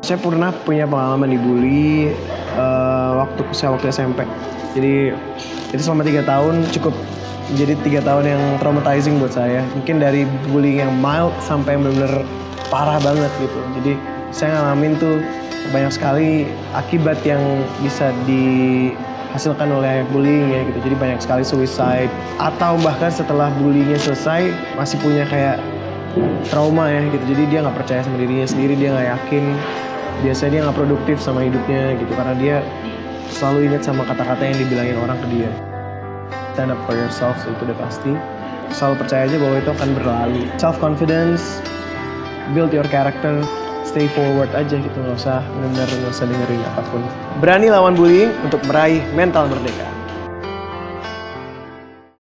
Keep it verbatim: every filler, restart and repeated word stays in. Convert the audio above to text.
Saya pernah punya pengalaman dibully uh, waktu saya waktu S M P. Jadi itu selama tiga tahun cukup jadi tiga tahun yang traumatizing buat saya. Mungkin dari bullying yang mild sampai yang benar-benar parah banget gitu. Jadi saya ngalamin tuh banyak sekali akibat yang bisa dihasilkan oleh bullying ya gitu. Jadi banyak sekali suicide atau bahkan setelah bullyingnya selesai masih punya kayak trauma ya gitu. Jadi dia nggak percaya sama dirinya sendiri, dia nggak yakin. Biasanya dia nggak produktif sama hidupnya gitu karena dia selalu ingat sama kata-kata yang dibilangin orang ke dia. Stand up for yourself, itu udah pasti. Selalu percaya aja bahwa itu akan berlalu. Self confidence, build your character, stay forward aja gitu, nggak usah benar-benar nggak usah dengerin apapun. Berani lawan bullying untuk meraih mental merdeka.